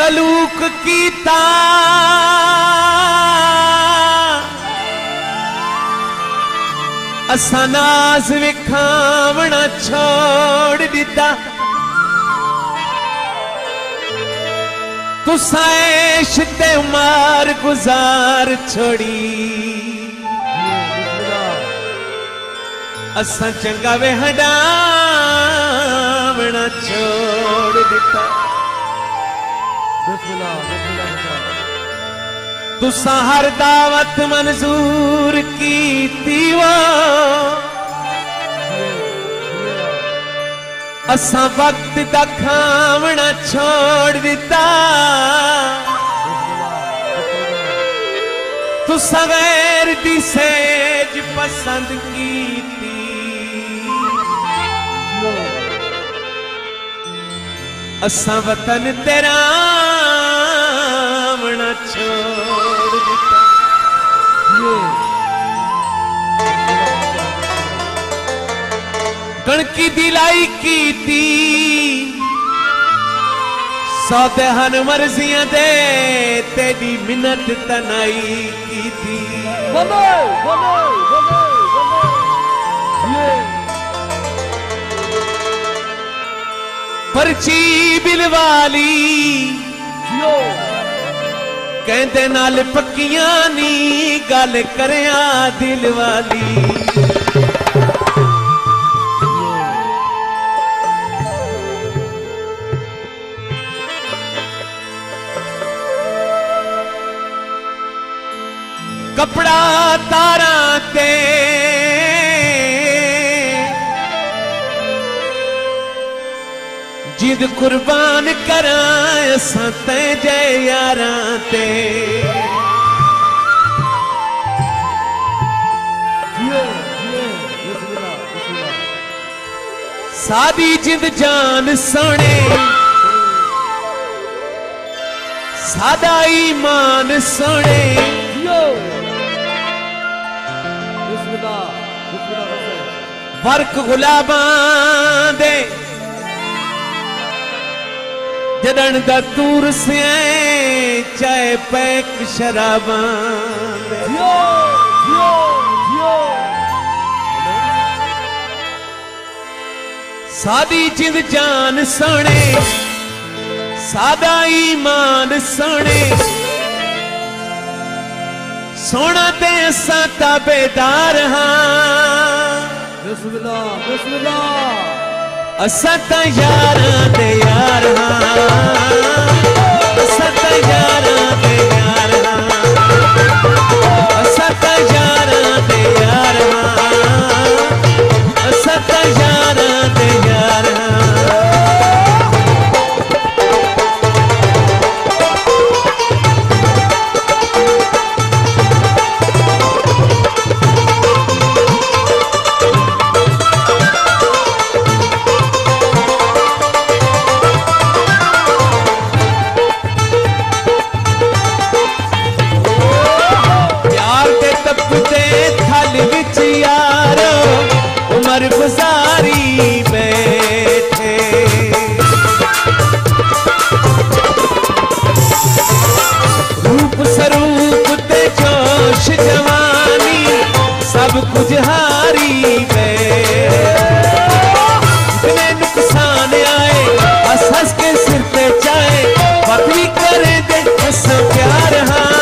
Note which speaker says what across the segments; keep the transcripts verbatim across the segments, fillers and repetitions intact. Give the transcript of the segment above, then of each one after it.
Speaker 1: सलूक कीता असा नाज विखावना छोड़ दिता। तुसा ऐश ते मार गुजार छोड़ी असा चंगा वे हडावना छोड़ दिता। तुसा हर दावत मंजूर की वो असा वक्त दा खावना छोड़ दिता। तुसा गैर दी सेज पसंद की असा वतन तेरा वना छोड़ दिता। कणकी दिलाई की ती सौदेहन मर्जियां दे तेरी मिन्नत तनाई की थी। बोलो बोलो बोलो बोलो ये पर्ची बिलवाली कहते नाल पक्कियां नी गल करया दिल वाली। कपड़ा तारा ते जिद कुर्बान करां सते जय यारां ते। सादी जिद जान सोने सादा ईमान सोने वर्क गुलाबां दे जदन दा दूर से चाय पैक शराबां दे। सादी जिंद जान सोने सादा ईमान सोने सोना ते असा ताबेदार हाँ। बिस्मिल्लाह बिस्मिल्लाह असा ता यारां दे यार हाँ। असा ता यारां दे यार हाँ। असा ता यारां दे यार हाँ। असा ता यारां दे यार हाँ। उमर गुजारी बैठे रूप स्वरूप ते जोश जवानी सब कुछ हारी बैठे। नुकसान आए हंस हंस के सिर पे जाए पत्नी करे दे प्यार हाँ।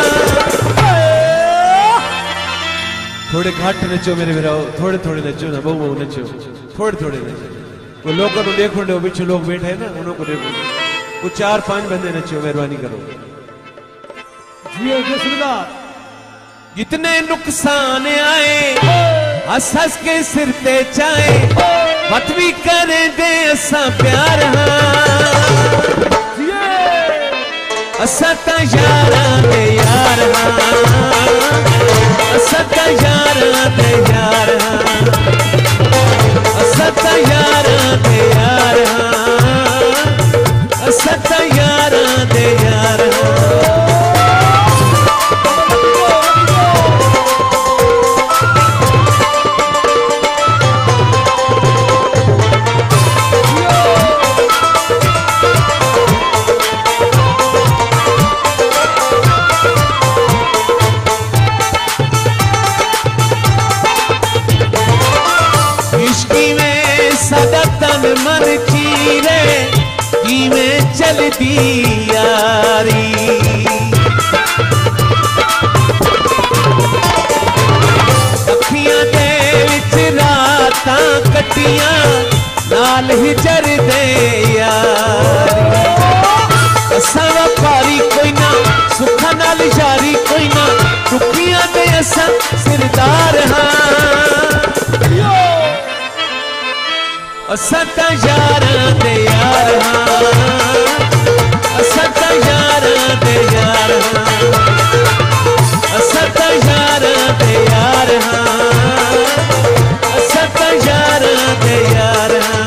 Speaker 1: थोड़े घाट नचो मेरे मेरा थोड़े थोड़े नचो ना बहु बहु नचो थोड़े थोड़े नचो। वो लोगों को देखो दो पीछे लोग बैठे हैं ना उन्हों को देखो वो चार पांच बंदे नचो मेहरबानी करो। जितने नुकसान आए हंस हंस के सिर पे चाहे मत भी करे दे असा प्यार हाँ। असा ता यारां दे यार हाँ। असा ता यारां दे यार हाँ। असा ता यारां दे यार हाँ। असा ता यारां दे यार हाँ। मन मन चीरे किवें चलदी यारी। अखियां दे विच रातां कट्टियां नाल हिजर दे यारी। असां व्यापारी कोई ना सुखा नाल यारी कोई ना दुखियां दे असां सिरदार हां। असां तां यारां दे यार हां। असां तां यारां दे यार हां। असां तां यारां दे यार हां। असां तां यारां दे यार हां।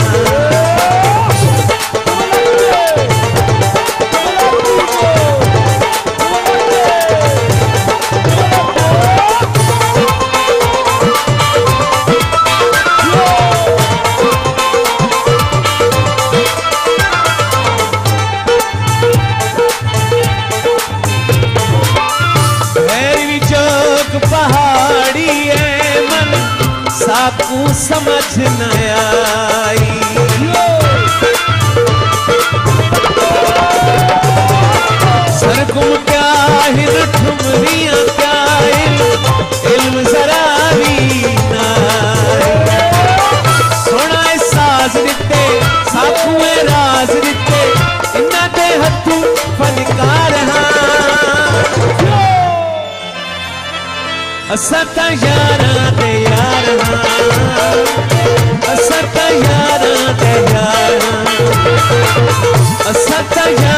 Speaker 1: साकू समझ न आई। सरगुम क्या हिल ठुमरियां क्या इल्म जरा भी ना। सोना साज दिते साकूए राज दिते इन्हां दे हथों फनकार हां। असां तां यारां दे यार हां। असां तां यारां दे यार हां। असां तां